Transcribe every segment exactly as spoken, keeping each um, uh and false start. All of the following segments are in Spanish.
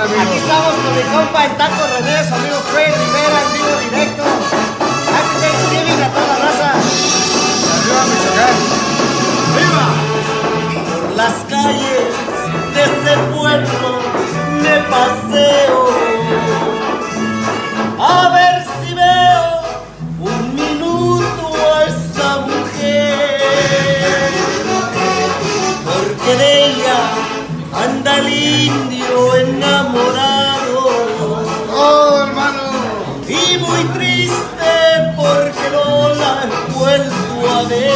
onda, amigo? Aquí estamos con mi compa en Taco René, su amigo Fred Rivera, en vivo directo. Happy Thanksgiving a toda la raza. Arriba, Michoacán. ¡Viva! Por las calles de este pueblo me paseo a ver si veo un minuto a esa mujer, porque de ella anda el indio enamorado. ¡Oh, hermano! Y muy triste porque no la he vuelto a ver.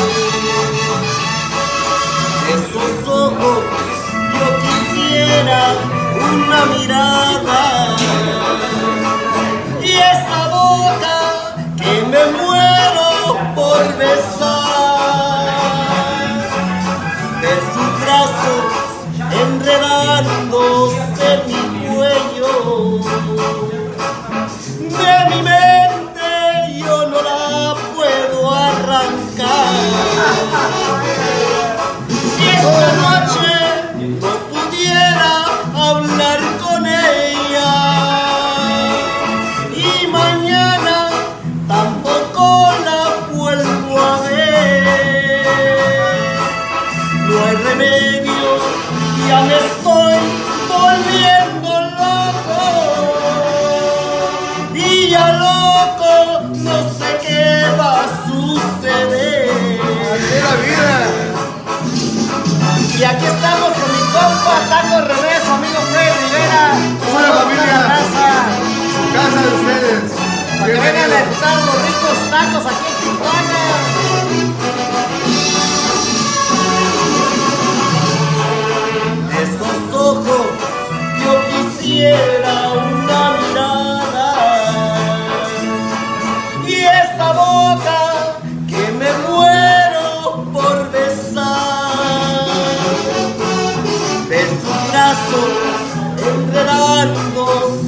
Esos ojos yo quisiera una mirada, y esa boca que me muero por besar. De sus brazos enredándose mi cuello, de mi mente yo no la puedo arrancar. Si esta noche no pudiera hablar con ella, y mañana tampoco la vuelvo a ver, no hay remedio, ya me estoy volviendo loco, y ya loco no sé qué va a suceder. ¡Así es la vida! Y aquí estamos con mi compa Taco René, su amigo Fred Rivera. Hola, Saludos familia. a la raza. Su casa de ustedes. Para que vengan a Bienvenidos. disfrutar los ricos tacos aquí en Tijuana. Esos ojos yo quisiera una mirada, y esa boca que me muero por besar. De sus brazos enredándose